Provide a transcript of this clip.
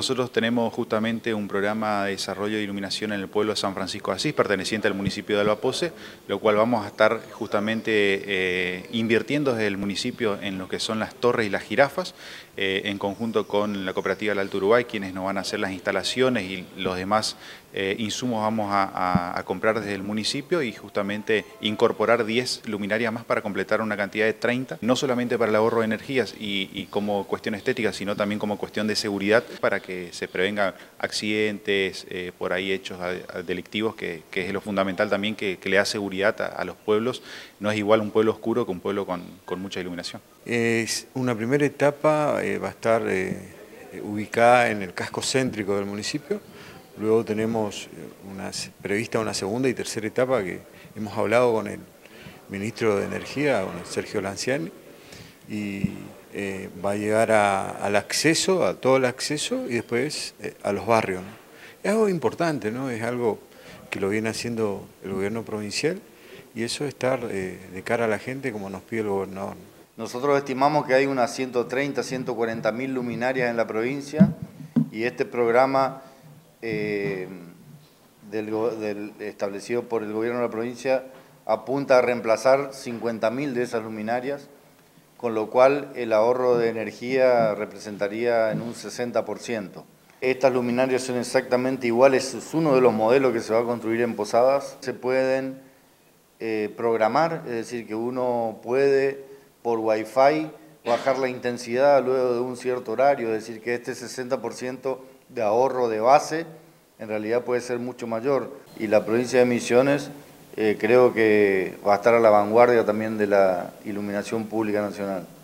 nosotros tenemos justamente un programa de desarrollo de iluminación en el pueblo de San Francisco de Asís, perteneciente al municipio de Albapose, lo cual vamos a estar justamente invirtiendo desde el municipio en lo que son las torres y las jirafas, en conjunto con la cooperativa del Alto Uruguay, quienes nos van a hacer las instalaciones y los demás insumos vamos a comprar desde el municipio y justamente incorporar 10 luminarias más para completar una cantidad de 30, no solamente para el ahorro de energías y como cuestión estética, sino también como cuestión de seguridad, para que se prevengan accidentes, por ahí hechos delictivos, que es lo fundamental también, que le da seguridad a los pueblos. No es igual un pueblo oscuro que un pueblo con mucha iluminación. Es una primera etapa, va a estar ubicada en el casco céntrico del municipio. Luego tenemos prevista una segunda y tercera etapa que hemos hablado con el ministro de Energía, con Sergio Lanciani, y va a llegar al acceso, a todo el acceso y después a los barrios, ¿no? Es algo importante, ¿no? Es algo que lo viene haciendo el gobierno provincial y eso es estar de cara a la gente como nos pide el gobernador. Nosotros estimamos que hay unas 130, 140 mil luminarias en la provincia y este programa establecido por el gobierno de la provincia apunta a reemplazar 50.000 de esas luminarias, con lo cual el ahorro de energía representaría en un 60%. Estas luminarias son exactamente iguales, es uno de los modelos que se va a construir en Posadas. Se pueden programar, es decir, que uno puede por Wi-Fi bajar la intensidad luego de un cierto horario, es decir, que este 60% de ahorro de base en realidad puede ser mucho mayor. Y la provincia de Misiones creo que va a estar a la vanguardia también de la iluminación pública nacional.